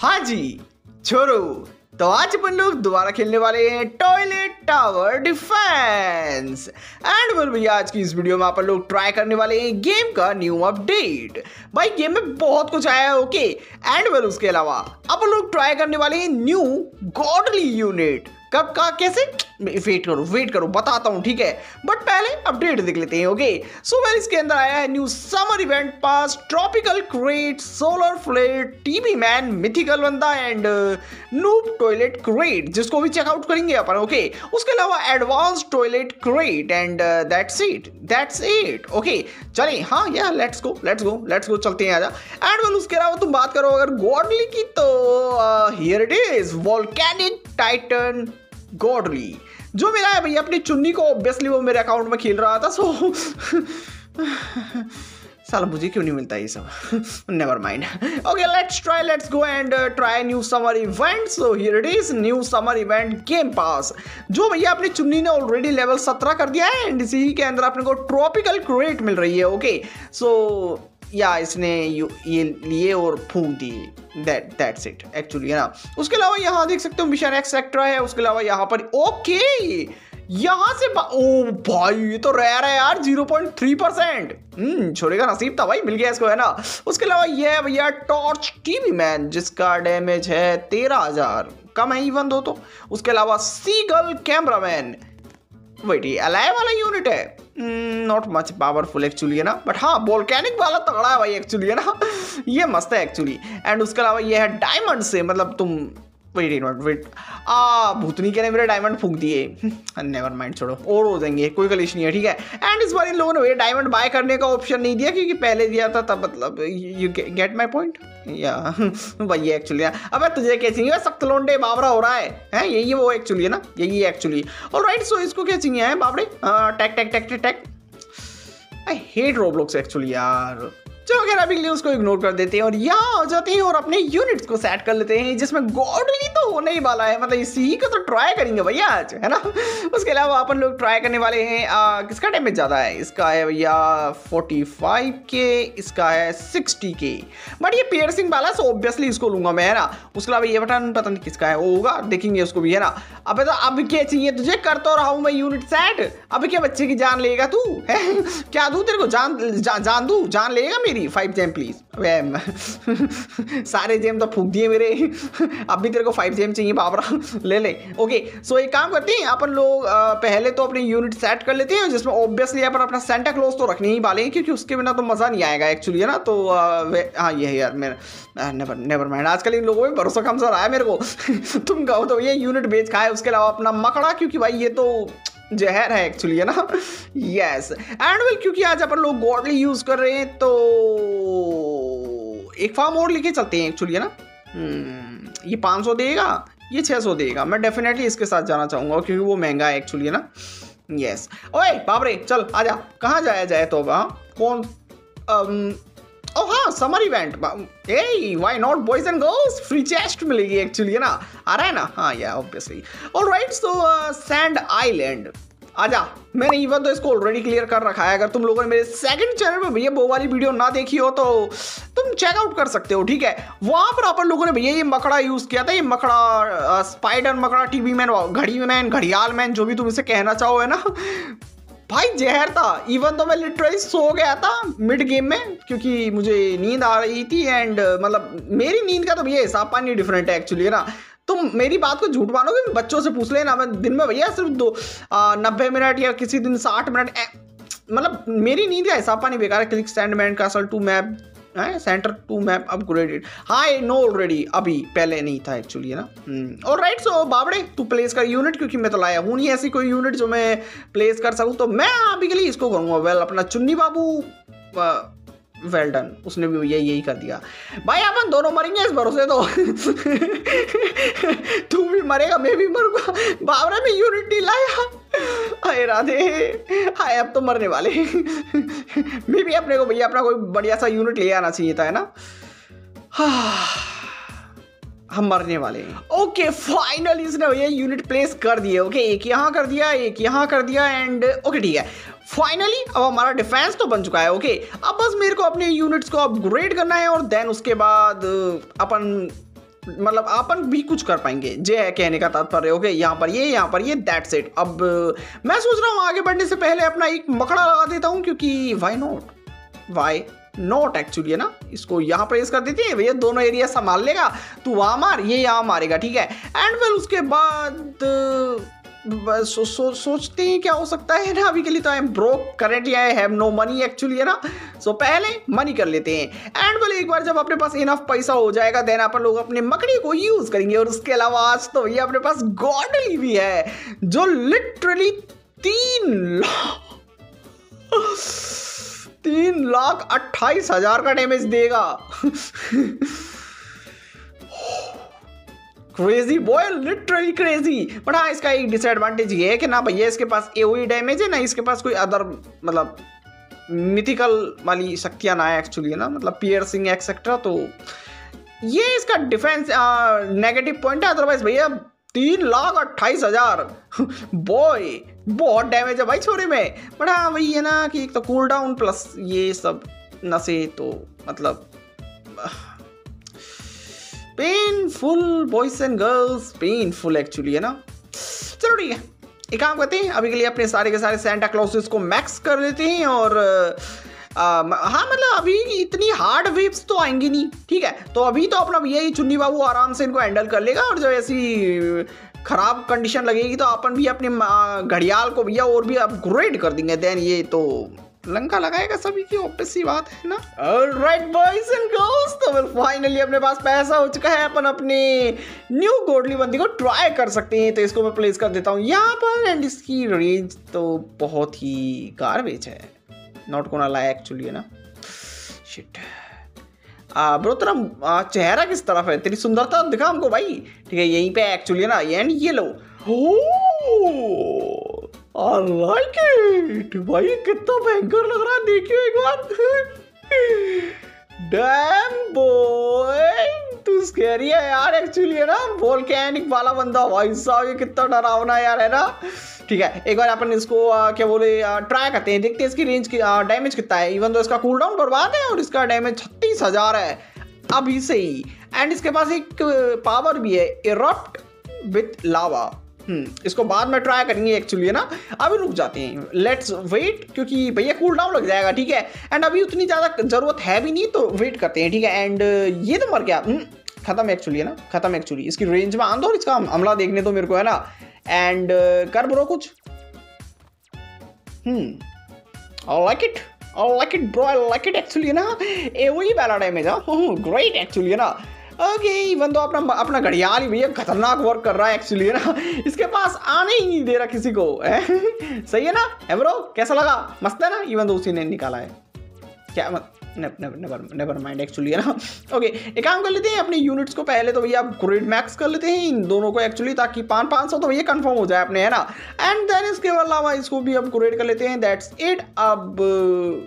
हाँ जी छोरो, तो आज अपन लोग दोबारा खेलने वाले हैं toilet tower defence. And well भैया, आज की इस वीडियो में अपन लोग ट्राई करने वाले हैं गेम का न्यू अपडेट। भाई गेम में बहुत कुछ आया है, ओके। एंड वेल उसके अलावा अपन लोग ट्राई करने वाले हैं न्यू गॉडली यूनिट। कब का कैसे, वेट करो बताता हूँ, ठीक है। बट पहले अपडेट देख लेते हैं, ओके। सो वेल इसके अंदर आया है new summer event pass, tropical crate, solar फ्लेट, टीबी मैन, मिथिकल बंदा एंड नूब टॉयलेट क्रेट, जिसको भी चेकआउट करेंगे अपन, ओके। उसके अलावा advance toilet crate and that's it, okay. चलिए हाँ या लेट्स गो चलते हैं आजा। एंड वेल उसके अलावा तुम बात करो अगर गॉडली की, तो here it is volcanic titan godly, जो मिला है भैया अपनी चुन्नी को। ऑब्वियसली वो मेरे अकाउंट में खेल रहा था, सो साला मुझे क्यों नहीं मिलता ये सब, never mind. Okay let's go and try new summer event. So here it is new summer event game pass, जो भैया अपनी चुन्नी ने ऑलरेडी लेवल 17 कर दिया है एंड इसी के अंदर अपने को ट्रॉपिकल क्रेट मिल रही है, ओके। सो या इसने ये लिए और फूंक दिए, दैट्स इट एक्चुअली, है ना। उसके अलावा यहाँ देख सकते हो मिशन एक्सेट्रा है। उसके अलावा यहाँ पर ओके, यहाँ से ओ भाई ये तो रेयर है यार, 0.3%। छोरे का नसीब था भाई, मिल गया इसको, है ना। उसके अलावा ये है भैया टॉर्च टीवी मैन, जिसका डैमेज है 13,000, कम है इवन दो तो। उसके अलावा सीगल कैमरामैन, वेट ये अलाइव वाला यूनिट है, नॉट मच पावरफुल एक्चुअली, है ना। बट हाँ वोल्केनिक वाला तगड़ा है भाई एक्चुअली, है ना। ये मस्त है एक्चुअली। एंड उसके अलावा ये है डायमंड से, मतलब तुम वेट भूतनी के ने मेरे डायमंड फूंक दिए, नेवर माइंड, छोड़ो और हो जाएंगे, कोई कलेश नहीं है, ठीक है। एंड इस बार इन लोगों ने डायमंड बाय करने का ऑप्शन नहीं दिया, क्योंकि पहले दिया था तब, मतलब यू गेट माय पॉइंट या भाई एक्चुअली। अब तुझे क्या चाहिए, सख्त लोंडे बाबरा हो रहा है यही वो एक्चुअली, है ना, यही एक्चुअली। ऑलराइट सो इसको क्या चाहिए है बाबरे, टैक आई हेट रोब्लॉक्स एक्चुअली यार। चलो अगर अभी के लिए उसको इग्नोर कर देते हैं और यहाँ हो जाते हैं और अपने यूनिट्स को सेट कर लेते हैं, जिसमें गॉडली तो होने ही वाला है, मतलब इसी को तो ट्राई करेंगे भैया आज, है ना। उसके अलावा अपन लोग ट्राई करने वाले हैं किसका डैमेज ज़्यादा है, इसका है भैया 45 के, इसका है 60 के। बट ये पियर्सिंग वाला, सो ऑब्वियसली इसको लूंगा मैं, है ना। उसके अलावा ये बटन पता नहीं किसका है, वो होगा, देखेंगे उसको भी, है ना। अब तो अब क्या चाहिए तुझे, कर तो रहा हूँ मैं यूनिट सेट। अब क्या बच्चे की जान लेगा तू, है क्या दूँ तेरे को, जान दूँ, जान लेगा मेरी। 5 जेम प्लीज, सारे जेम तो फूक दिए मेरे, अब भी तेरे को 5 जेम चाहिए बाबरा, ले। ओके सो एक काम करते हैं अपन लोग, पहले तो अपनी यूनिट सेट कर लेते हैं, जिसमें ऑब्वियसली अपन अपना सेंटा क्लॉज तो रखने ही वाले हैं, क्योंकि उसके बिना तो मजा नहीं आएगा एक्चुअली, है ना। तो हाँ ये है यार मेरा, नेवर माइंड, आजकल इन लोगों में भरोसा कम सा रहा है मेरे को। तुम कहो तो ये यूनिट बेच खाए। उसके अलावा अपना मकड़ा, क्योंकि भाई ये तो जहर है एक्चुअली, है ना। यस एंड वेल, क्योंकि आज अपन लोग गॉडली यूज कर रहे हैं, तो एक फार्म और लेके चलते हैं एक्चुअली, है ना। ये 500 देगा, ये 600 देगा। मैं डेफिनेटली इसके साथ जाना चाहूंगा, क्योंकि वो महंगा है एक्चुअली, है ना। यस ओए बाबरे चल आजा, कहाँ जाया जाए तो, कौन ओह हाँ summer event, why not boys and girls, free chest मिलेगी एक्चुअली, है ना। आ रहा है ना, हाँ या obviously. Alright so sand island आजा। मैंने इवन तो इसको ऑलरेडी क्लियर कर रखा है। अगर तुम लोगों ने मेरे सेकंड चैनल में भैया वो वाली वीडियो ना देखी हो तो तुम चेकआउट कर सकते हो, ठीक है। वहां पर अपन लोगों ने भैया ये मकड़ा यूज किया था, ये मकड़ा स्पाइडर मकड़ा, टीवी मैन, घड़ी मैन, घड़ियाल मैन, जो भी तुम इसे कहना चाहो, है ना। भाई जहर था, इवन तो मैं लिटरली सो गया था मिड गेम में, क्योंकि मुझे नींद आ रही थी। एंड मतलब मेरी नींद का तो भैया हिसाब पानी डिफरेंट है एक्चुअली, है ना। तुम मेरी बात को झूठ मानोगे, बच्चों से पूछ लेना, मैं दिन में भैया सिर्फ 90 मिनट या किसी दिन 60 मिनट, मतलब मेरी नींद का हिसाब पानी बेकार है। Click stand man castle 2 map है, सेंटर 2 मैप अपग्रेडेड, हाँ नो ऑलरेडी, अभी पहले नहीं था एक्चुअली, है ना। ऑलराइट सो बाबड़े तू प्लेस कर यूनिट, क्योंकि मैं तो लाया हूँ नहीं ऐसी कोई यूनिट जो मैं प्लेस कर सकूँ, तो मैं अभी के लिए इसको करूँगा। वेल अपना चुन्नी बाबू, वेल डन, उसने भी यही कर दिया भाई। अपन दोनों मरेंगे इस भरोसे तो। तू भी मरेगा, मैं भी मरूंगा, बाबरा में यूनिट नहीं लाया, हाय राधे, हाय अब तो मरने वाले। मैं भी अपने को भैया अपना कोई बढ़िया सा यूनिट ले आना चाहिए था, है ना। हम मरने वाले हैं। ओके फाइनली इसने भैया यूनिट प्लेस कर दिए, ओके एक यहाँ कर दिया, एक यहाँ कर दिया एंड ओके ठीक है। फाइनली अब हमारा डिफेंस तो बन चुका है, ओके। अब बस मेरे को अपने यूनिट्स को अपग्रेड करना है और देन उसके बाद अपन मतलब अपन भी कुछ कर पाएंगे, जे है कहने का तात्पर्य। ओके, यहाँ पर ये दैट्स इट। अब मैं सोच रहा हूँ आगे बढ़ने से पहले अपना एक मकड़ा लगा देता हूँ, क्योंकि वाई नॉट एक्चुअली, है ना। इसको यहाँ प्रेस कर देते हैं भैया, दोनों एरिया संभाल लेगा, तू वहाँ मार, ये यहाँ मारेगा, ठीक है। एंड फिर उसके बाद सोचते हैं क्या हो सकता है ना। अभी के लिए तो I am broke currently, I have no money actually, है ना। सो पहले मनी कर लेते हैं एंड बोले एक बार जब अपने पास इनफ पैसा हो जाएगा देन अपन लोग अपने मकड़ी को यूज करेंगे। और उसके अलावा आज तो भैया अपने पास गॉडली भी है जो लिटरली 3,28,000 का डैमेज देगा। Crazy boy, literally crazy. But हाँ, इसका एक डिसएडवांटेज ये है कि ना भैया इसके पास एओई डैमेज है, ना इसके पास कोई अदर मतलब मिथिकल वाली शक्तियां ना है एक्चुअली, है ना, मतलब पियर्सिंग एक्सेट्रा। तो ये इसका डिफेंस नेगेटिव पॉइंट है। अदरवाइज भैया 3,28,000 बॉय बहुत डैमेज है भाई छोरे में। बट हाँ वही है ना कि एक तो कूल डाउन प्लस ये सब नशे, तो मतलब painful boys and girls, painful actually, है ना। चलो ठीक है, एक काम करते हैं अभी के लिए अपने सारे के सारे सेंटा क्लॉसेस को मैक्स कर लेते हैं। और हाँ मतलब अभी इतनी हार्ड वेव्स तो आएंगी नहीं, ठीक है। तो अभी तो अपना भैया ये चुन्नी बाबू आराम से इनको हैंडल कर लेगा। और जब ऐसी खराब कंडीशन लगेगी तो अपन भी अपने घड़ियाल को भैया और भी अपग्रेड कर देंगे, देन ये तो लंका लगाएगा सभी की, ऑब्वियस सी बात है ना। ऑलराइट बॉयज एंड गर्ल्स, तो फिर फाइनली अपने पास पैसा हो चुका है, अपन अपने न्यू गोडली बंदी को ट्राई कर सकते हैं। तो इसको मैं प्लेस कर देता हूँ यहाँ पर एंड इसकी रेंज तो बहुत ही गार्बेज है, नॉट गोना लाई एक्चुअली, है ना। शिट ब्रो, तेरा चेहरा किस तरफ है, तेरी सुंदरता दिखा हमको भाई, ठीक है, यहीं पे एक्चुअली, है ना। एंड ये लो, I like it भाई, कितना भयंकर लग रहा है, देखियो एक बार। डैम बॉय, तू स्कैरी है यार एक्चुअली, है ना। वोल्केनिक वाला बंदा भाई साहब, ये कितना डरावना यार, है ना। ठीक है, एक बार अपन इसको क्या बोले ट्राई करते हैं, देखते हैं इसकी रेंज की डैमेज कितना है। इवन तो इसका कूल डाउन बर्बाद है और इसका डैमेज 36,000 है अभी से ही। एंड इसके पास एक पावर भी है, इरप्ट विथ लावा। इसको बाद में ट्राई करेंगे एक्चुअली, है ना। अभी रुक जाते हैं, लेट्स वेट, क्योंकि भैया कूल डाउन लग जाएगा, ठीक है। एंड अभी उतनी ज़्यादा ज़रूरत है भी नहीं, तो वेट करते हैं, ठीक है। एंड ये तो मर गया, खत्म एक्चुअली, है ना, खत्म एक्चुअली। इसकी रेंज में आन दो और इसका हमला देखने दो मेरे को, है ना। एंड कर ब्रो कुछ, I like it bro, I like it actually, है ना। ए वही वाला डैमेज है, ग्रेट एक्चुअली, है ना। ओके, इवन तो अपना घड़ियाल ही भैया खतरनाक वर्क कर रहा है एक्चुअली, है ना। इसके पास आने ही नहीं दे रहा किसी को, सही है ना ब्रो, कैसा लगा, मस्त है ना। इवन तो उसी ने निकाला है क्या, नेवर माइंड एक्चुअली, है ना। ओके, एक काम कर लेते हैं, अपने यूनिट्स को पहले तो भैया अपग्रेड मैक्स कर लेते हैं इन दोनों को एक्चुअली, ताकि 500 तो भैया कंफर्म हो जाए अपने, है ना। एंड देन इसके अलावा इसको भी अपग्रेड कर लेते हैं, दैट्स इट। अब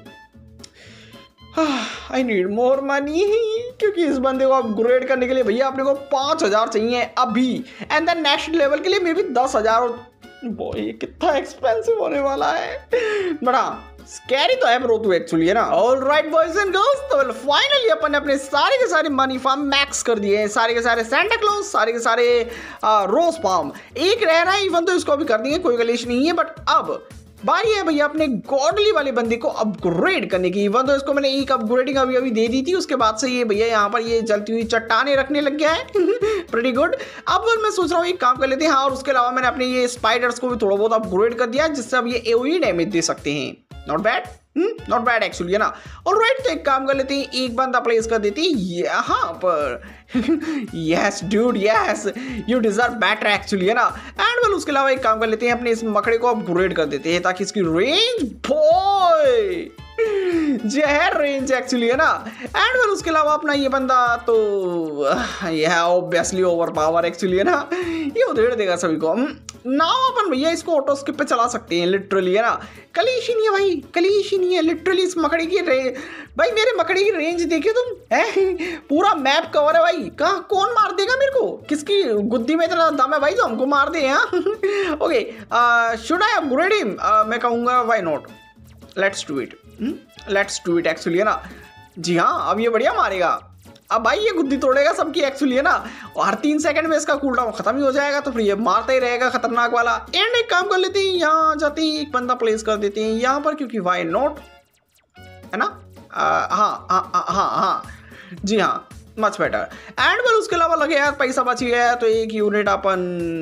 आई नीड मोर मनी, क्योंकि इस बंदे को अपग्रेड करने के लिए भैया अपने को 5,000 चाहिए अभी। एंड देन नेक्स्ट लेवल के लिए मे बी 10,000। बॉय ये कितना एक्सपेंसिव होने वाला है, बड़ा स्कैरी तो है ब्रो तू एक्चुअली, है ना। ऑलराइट बॉयज एंड गर्ल्स, तो फाइनली अपन ने अपने सारे के सारे मनी फार्म मैक्स कर दिए हैं, सारे के सारे सेंटा क्लॉज, सारे के सारे रोज फार्म। एक रह रहा है, इवन तो इसको भी कर देंगे, कोई गलेश नहीं है। बट अब बारी है भैया अपने गॉडली वाले बंदे को अपग्रेड करने की। इवन तो इसको मैंने एक अपग्रेडिंग अभी दे दी थी, उसके बाद से ये भैया यहाँ पर ये जलती हुई चट्टाने रखने लग गया है। Pretty good. अब मैं सोच रहा हूँ एक काम कर लेते हैं, हाँ। और उसके अलावा मैंने अपने ये स्पाइडर्स को भी थोड़ा बहुत अपग्रेड कर दिया, जिससे अब ये एओई डैमेज दे सकते हैं। नॉट बैड एक्चुअली, है ना। ऑलराइट, तो एक काम कर लेते हैं, एक बंदा प्लेस कर देते हैं यहाँ पर। Yes dude, yes you deserve better actually, है ना। एंड वेल उसके अलावा एक काम कर लेते हैं, अपने इस मकड़े को अपग्रेड कर देते हैं, ताकि इसकी रेंज बॉय जहर रेंज एक्चुअली, है ना। एंड वेल उसके अलावा अपना ये बंदा तो यह ऑब्वियसली ओवर पावर एक्चुअली, है ना। ये उधेड़ देगा सभी को। नाउ अपन भैया इसको ऑटो स्किप पे चला सकते हैं लिटरली, है ना। कलीश ही नहीं है भाई, कलीश ही नहीं है लिटरली। इस मकड़ी की भाई मेरे मकड़ी की रेंज देखिए तुम, पूरा मैप कवर है भाई। कहाँ कौन मार देगा मेरे को, किसकी गुद्दी में इतना दम है भाई जो हमको मार दे। Okay, should I upgrade him, मैं कहूँगा why not, let's do it actually, है ना। जी हाँ, अब ये बढ़िया मारेगा। अब भाई ये गुद्दी तोड़ेगा सबकी एक्चुअली है ना, और हर 3 सेकंड में इसका कूलडाउन खत्म ही हो जाएगा, तो फिर ये मारता ही रहेगा खतरनाक वाला। एंड एक काम कर लेते हैं, यहाँ जाते ही एक बंदा प्लेस कर देते हैं यहाँ पर, क्योंकि वाई नॉट, है ना। हाँ हाँ हाँ हाँ हाँ जी हाँ, मच बेटर। एंड फिर उसके अलावा लगे यार पैसा बच गया तो एक यूनिट अपन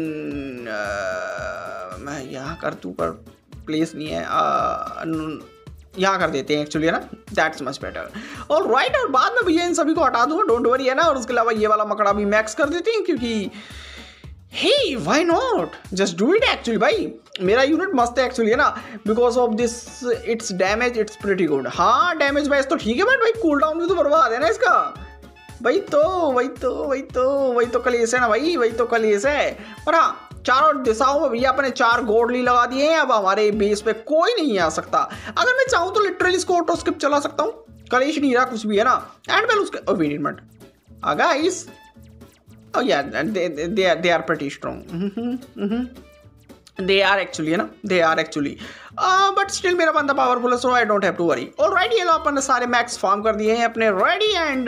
मैं यहाँ कर तू पर प्लेस नहीं है, यहाँ कर देते हैं एक्चुअली है ना, दैट्स मच बेटर। और राइट, और बाद में भैया इन सभी को हटा दूंगा, डोंट वरी है ना। और उसके अलावा ये वाला मकड़ा भी मैक्स कर देते हैं, क्योंकि hey why not, just do it actually. भाई मेरा यूनिट मस्त है एक्चुअली है ना, because of this it's damage it's pretty good. हाँ डैमेज वाइज तो ठीक है, बट भाई कूल डाउन भी तो बर्बाद है ना इसका। वही तो कलेश है ना भाई, वही तो कलेश है। पर हाँ, चारों दिशाओं में भैया अपने 4 गोडली लगा दिए हैं, अब हमारे बेस पे कोई नहीं आ सकता। अगर मैं चाहूँ तो लिटरली इसको ऑटो स्किप चला सकता हूँ, कलेश नहीं रहा कुछ भी है ना। एंड वेल उसके wait a minute, guys oh yeah they are pretty strong they are actually है ना, they are actually but still मेरा बंदा पावरफुल है, so I don't have to worry। Alright, ये लो अपन ने सारे मैक्स फार्म कर दिए हैं अपने रेडी। एंड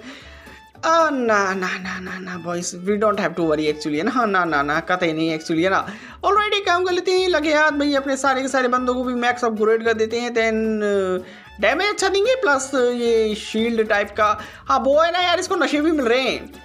ना boys we don't have to worry actually है ना, ना कतई नहीं एक्चुअली है ना। ऑलराइट, एक काम कर लेते हैं, लगे याद भाई अपने सारे के सारे बंदों को भी मैक्स अपग्रेड कर देते हैं, देन डैमेज अच्छा देंगे, प्लस ये शील्ड टाइप का। हाँ वो है ना यार, इसको नशे भी मिल रहे हैं।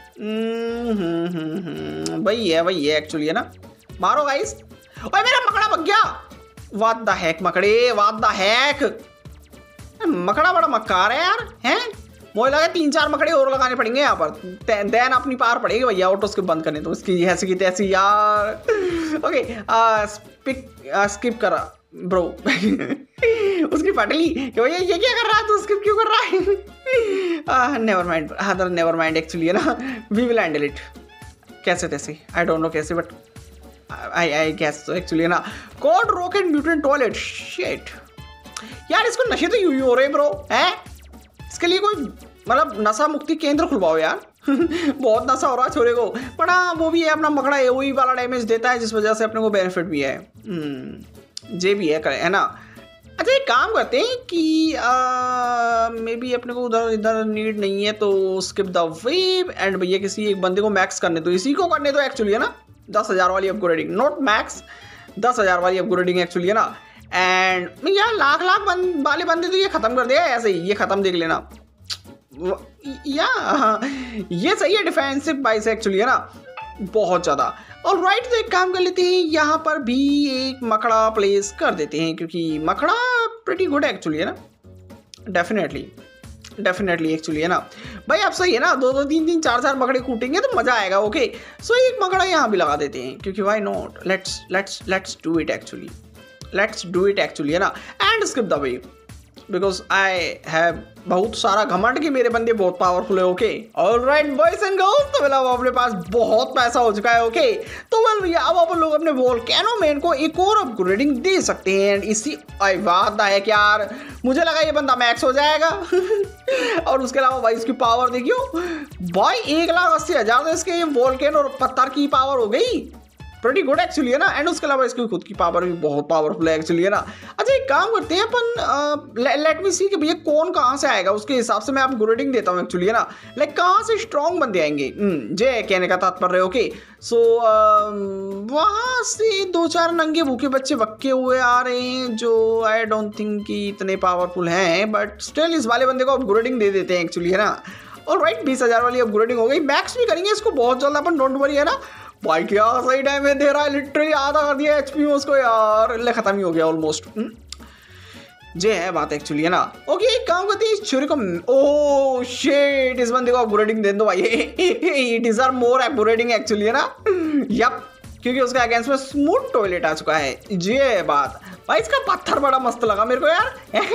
वही है एक्चुअली है ना। मारो गाइस, ओए मेरा मकड़ा भग गया, व्हाट द हैक मकड़े, व्हाट द हैक। मकड़ा बड़ा मक्कार है यार, हैं मुझे लगा 3-4 मकड़े और लगाने पड़ेंगे यहाँ पर, देन अपनी पार पड़ेगी भैया ऑटो स्किप बंद करने, तो इसकी ऐसी की तैसी यार। ओके स्किप करा ब्रो उसकी पटली कि भैया ये क्या कर रहा है, तू स्किप क्यों कर रहा है। नेवर माइंड एक्चुअली है ना, वी विल हैंडल इट कैसे तैसे, आई डोंट नो कैसे, बट आई गेस एक्चुअली है ना। Code rocket mutant toilet, shit यार इसको नशे तो यूं हो रहे ब्रो हैं, इसके लिए कोई मतलब नशा मुक्ति केंद्र खुलवाओ यार बहुत नशा हो रहा है छोरे को। पर हाँ वो भी है, अपना मकड़ा एओई वाला डैमेज देता है, जिस वजह से अपने को बेनिफिट भी है, जे भी है ना। अच्छा एक काम करते हैं कि मे बी अपने को उधर इधर नीड नहीं है, तो स्किप द वेव एंड भैया किसी एक बंदे को मैक्स करने दो, इसी को करने दो एक्चुअली है ना। 10,000 वाली अपग्रेडिंग, नॉट मैक्स, 10,000 वाली अपग्रेडिंग एक्चुअली है ना। एंड यार लाख वाले बंदे तो ये खत्म कर दिया ऐसे ही, ये खत्म देख लेना या ये सही है, डिफेंसिव बाइस एक्चुअली है ना बहुत ज़्यादा। और राइट, तो एक काम कर लेते हैं, यहाँ पर भी एक मकड़ा प्लेस कर देते हैं, क्योंकि मकड़ा प्रीटी गुड एक्चुअली है ना, डेफिनेटली एक्चुअली है ना। भाई अब सही है ना, 2-2 3-3 4-4 मकड़े कूटेंगे तो मज़ा आएगा। ओके सो एक मकड़ा यहाँ भी लगा देते हैं, क्योंकि why not, let's do it actually है ना। And skip the wave because I have बहुत सारा घमंड कि मेरे बंदे बहुत पावरफुल है। Okay alright boys and girls, तो फिलहाल अपने पास बहुत पैसा हो चुका है। ओके तो वेल भैया अब अपन लोग अपने वोल्केनो मैन को एक और अपग्रेडिंग दे सकते हैं। एंड इसी बात है कि यार मुझे लगा ये बंदा मैक्स हो जाएगा और उसके अलावा भाई इसकी पावर देखियो भाई, 1,80,000 तो इसके वोल्केनो और पत्थर की पावर हो गई, प्रीटी गुड एक्चुअली है ना। एंड उसके अलावा इसकी खुद की पावर भी बहुत पावरफुल है एक्चुअली है ना। अच्छा एक काम करते हैं अपन, लेट मी सी कि भैया कौन कहाँ से आएगा, उसके हिसाब से मैं अपग्रेडिंग देता हूँ एक्चुअली है ना। लाइक कहाँ से स्ट्रॉन्ग बंदे आएंगे, जे कहने का तात्पर्य। ओके सो वहाँ से 2-4 नंगे भूखे बच्चे वक्के हुए आ रहे हैं, जो आई डोंट थिंक कि इतने पावरफुल हैं, बट स्टिल इस वाले बंदे को अपग्रेडिंग दे देते हैं एक्चुअली है ना। और राइट 20,000 वाली अपग्रेडिंग हो गई, मैक्स भी करेंगे इसको बहुत जल्द अपन, डोंट वरी है ना। भाई क्या सही डैमेज दे रहा है, लिटरली आधा कर दिया एचपी में उसको यार, ले खत्म ही हो गया ऑलमोस्ट। जे है बात एक्चुअली है ना। ओके एक काम करते हैं, इस छुरी को, ओह शिट इस बंदे को अपग्रेडिंग दे दो भाई, it is are more upgrading actually है ना। यप क्योंकि उसका अगेंस्ट में स्मूथ टॉयलेट आ चुका है, ये बात। भाई इसका पत्थर बड़ा मस्त लगा मेरे को यार,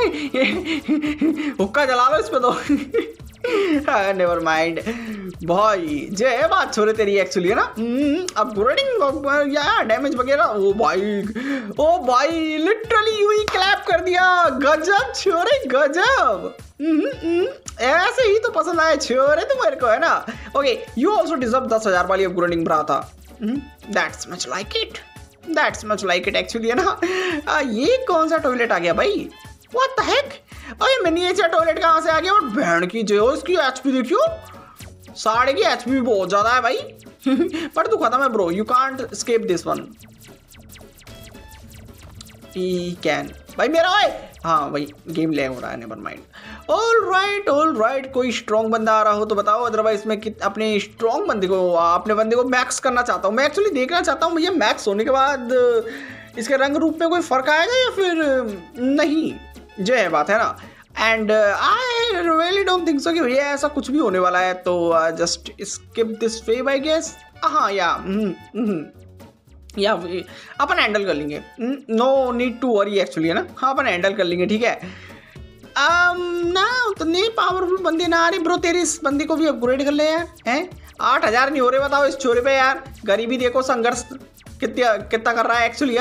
हुक्का जला लो इस पे तो नेवर माइंड भाई, जे बात छोरे तेरी एक्चुअली है ना। अपग्रेडिंग या डैमेज वगैरह, ओ भाई लिटरली यूं ही क्लैप कर दिया, गजब छोरे गजब। ऐसे ही तो पसंद आया छोरे तुम्हारे को है ना। ओके यू ऑल्सो डिजर्व 10,000 वाली अपग्रेडिंग भ्राता, that's much like it actually है ना। ये कौन सा टॉयलेट आ गया भाई, व्हाट द हेक। अरे मिनिएचर टॉयलेट कहाँ से आ गया, और बैंड की जो इसकी एचपी देखियो साढ़े की एचपी भी बहुत ज्यादा है भाई। पर तू खत्म है bro, you can't escape this one. He can भाई मेरा ओए। हाँ भाई गेम लैग हो रहा है, नेवर माइंड। ऑल राइट, कोई स्ट्रॉन्ग बंदा आ रहा हो तो बताओ, अदरवाइज मैं अपने स्ट्रॉन्ग बंदे को, अपने बंदे को मैक्स करना चाहता हूँ। मैं एक्चुअली देखना चाहता हूँ भैया मैक्स होने के बाद इसके रंग रूप में कोई फर्क आएगा या फिर नहीं, जो है बात है ना। And I really don't think so कि भैया ऐसा कुछ भी होने वाला है, तो just skip this wave I guess. हाँ या अपन हैंडल कर लेंगे, no need to worry actually, है ना। हाँ अपन हैंडल कर लेंगे, ठीक है। ना उतने पावरफुल बंदे ना आ रहे ब्रो, तेरे इस बंदे को भी अपग्रेड कर ले यार। हैं 8,000 नहीं हो रहे, बताओ इस छोरे पे यार। गरीबी देखो, संघर्ष कितना कर रहा है एक्चुअली।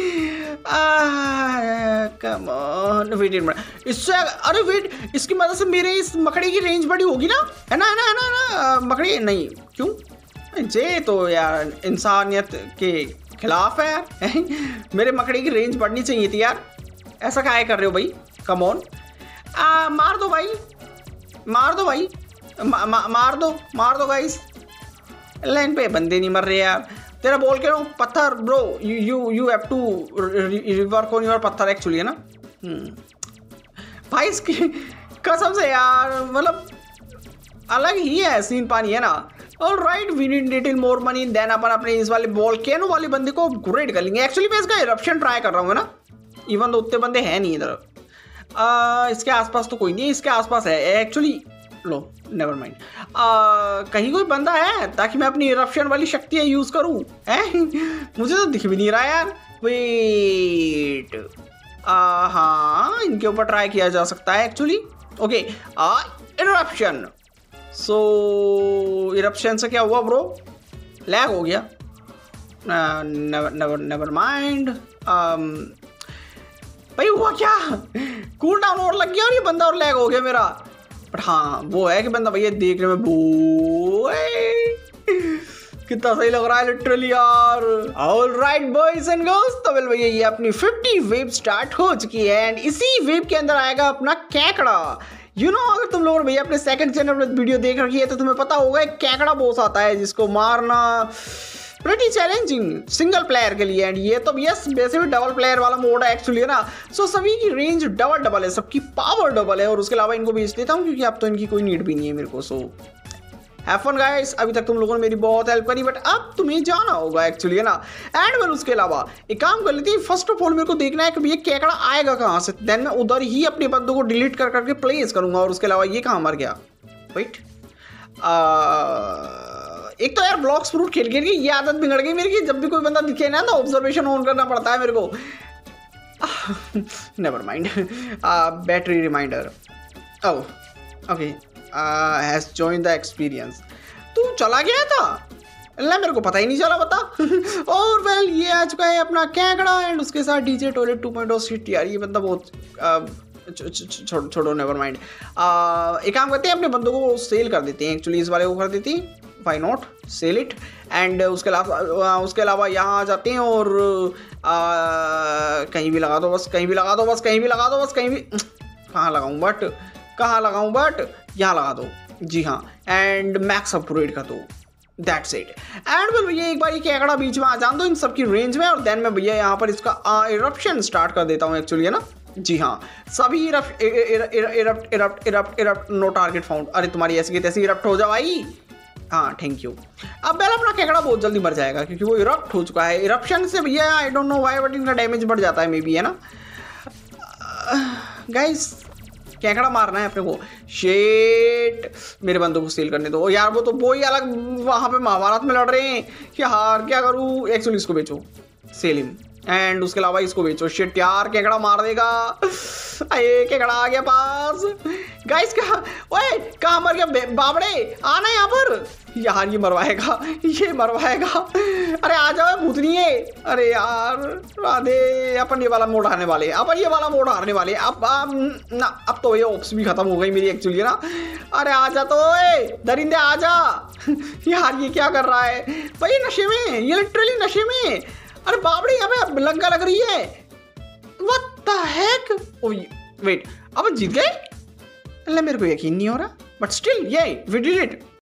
कम ऑन वेट इससे, अरे वेट, इसकी मदद से मेरे इस मकड़ी की रेंज बड़ी होगी ना, है ना मकड़ी नहीं क्यों जे तो यार इंसानियत के खिलाफ है यार। मेरे मकड़ी की रेंज बढ़नी चाहिए थी यार, ऐसा क्या कर रहे हो भाई, कम ऑन। मार दो भाई, मार दो भाई, मार दो गाइस। लाइन पे बंदे नहीं मर रहे यार, तेरा बोल के पत्थर bro, you have to work on your पत्थर एक्चुअली, है ना। भाई इसकी कसम से यार, मतलब अलग ही है सीन पानी, है ना। Alright, we need little more money, then अपन अपने इस वाले वोल्केनो वाले बंदे को अपग्रेड कर लेंगे। एक्चुअली मैं इसका इरप्शन ट्राई कर रहा हूँ, है ना। इवन तो उतने बंदे हैं नहीं इधर, इसके आसपास तो कोई नहीं है, इसके आसपास है एक्चुअली। लो नेवर माइंड, कहीं कोई बंदा है ताकि मैं अपनी इरप्शन वाली शक्तियाँ यूज करूँ, है। मुझे तो दिख भी नहीं रहा यार, वेट। हाँ इनके ऊपर ट्राई किया जा सकता है actually. Okay eruption, so eruption से क्या हुआ ब्रो, लैग हो गया। नेवर माइंड, भाई हुआ क्या, कूल डाउन और लग गया और ये बंदा और लैग हो गया मेरा। बट हाँ वो है कि बंदा भैया देखने में कितना सही लग रहा है लिटरली यार। ऑलराइट बॉयज एंड गर्ल्स, तो वेल भैया ये अपनी 50 वेव स्टार्ट हो चुकी है एंड इसी वेव के अंदर आएगा अपना केकड़ा। अगर तुम लोगों ने भैया अपने सेकंड चैनल पर वीडियो देख रखी है तो तुम्हें पता होगा एक केकड़ा बॉस आता है जिसको मारना प्रीटी चैलेंजिंग सिंगल प्लेयर के लिए। एंड ये तो यस वैसे भी डबल प्लेयर वाला मोड है एक्चुअली, है ना। सो सभी की रेंज डबल है, सबकी पावर डबल है, और उसके अलावा इनको बेच देता हूँ क्योंकि अब तो इनकी कोई नीड भी नहीं है मेरे को। सो हैव फन गाइस, अभी तक तुम लोगों ने मेरी बहुत हेल्प करी, बट अब तुम्हें जाना होगा एक्चुअली, है ना। एंड वेल उसके अलावा एक काम कर लेती है, फर्स्ट ऑफ ऑल मेरे को देखना है कि भैया केकड़ा आएगा कहाँ से, देन मैं उधर ही अपने बंदों को डिलीट कर करके प्लेस करूंगा। और उसके अलावा ये कहाँ मर गया, वेट, एक तो यार ब्लॉक्स फ्रूट खेल खेल के ये आदत बिगड़ गई मेरी कि जब भी कोई बंदा दिखे ना तो ऑब्जर्वेशन ऑन करना पड़ता है मेरे को। Never mind, battery reminder, oh okay, has join the experience. तू चला गया था, अल्लाह मेरे को पता ही नहीं चला, बता। और वेल ये आ चुका है अपना केकड़ा एंड उसके साथ डीजे टॉयलेट 2.0 शिट। यार ये बंदा बहुत छोड़ो नेवर माइंड। एक काम करते हैं अपने बंदों को सेल कर देते हैं एक्चुअली, इस वाले को कर देती, why not sell it. And उसके अलावा यहाँ आ जाते हैं और कहीं भी लगा दो बस, कहीं भी लगा दो बस, कहीं भी लगा दो बस, कहीं भी, कहाँ लगाऊँ बट यहाँ लगा दो, जी हाँ। एंड मैक्स अपग्रेड कर दो, दैट्स इट। एंड वेल भैया एक बार ये केकड़ा बीच में आ जान दो इन सबकी रेंज में, और देन मैं भैया यहाँ पर इसका इरप्शन स्टार्ट कर देता हूँ एक्चुअली, है ना। जी हाँ सभी इरप्ट नो टारगेट फाउंड। अरे तुम्हारी ऐसी की तैसी इरप्ट हो जाओ भाई, हाँ थैंक यू। अब पहले अपना केकड़ा बहुत जल्दी मर जाएगा क्योंकि वो इरप्ट हो चुका है। इरप्शन से भैया I don't know why but इनका डैमेज बढ़ जाता है मे बी, है ना। गाइस केकड़ा मारना है अपने को, शेट मेरे बंदों को सेल करने दो यार। वो तो वो ही अलग वहाँ पे महाभारत में लड़ रहे हैं कि हार क्या करूँ, एक्चुअली इसको बेचो, सेल हिम। एंड उसके अलावा इसको बेचो, शिट यार केकड़ा मार देगा। अरे केकड़ा आ गया पास। गाइस ओए कहाँ मर गया बाबड़े, आना यहाँ पर यार, ये मरवाएगा। अरे आ जाओ भूतनी है। अरे यार राधे, अपन ये वाला मोड हारने वाले, अब तो ये ऑप्स भी खत्म हो गई मेरी एक्चुअली, ना। अरे आ जा तो दरिंदे आ जा। यार ये क्या कर रहा है भाई, नशे में, ये लिटरली नशे में। अरे बाबड़ी यहाँ पे लंका लग रही है, व्हाट द हेक। वेट अब जीत गए, अल्लाह मेरे को यकीन नहीं हो रहा, बट स्टिल ये वी डिड इट।